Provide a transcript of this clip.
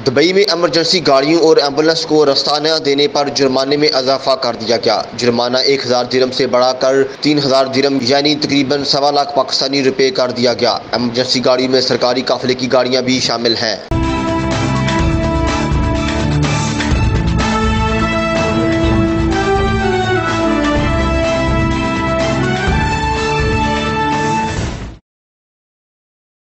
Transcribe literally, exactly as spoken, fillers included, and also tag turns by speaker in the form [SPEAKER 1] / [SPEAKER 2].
[SPEAKER 1] Dubai में emergency गाड़ियों और एम्बुलेंस को रास्ता न देने पर जुर्माने में इजाफा कर दिया गया। जुर्माना एक हजार दिरहम से बढ़ाकर तीन हजार दिरहम यानी तकरीबन सवा लाख पाकिस्तानी रुपए कर दिया गया। इमरजेंसी गाड़ियों में सरकारी काफिले की गाड़ियां भी शामिल हैं।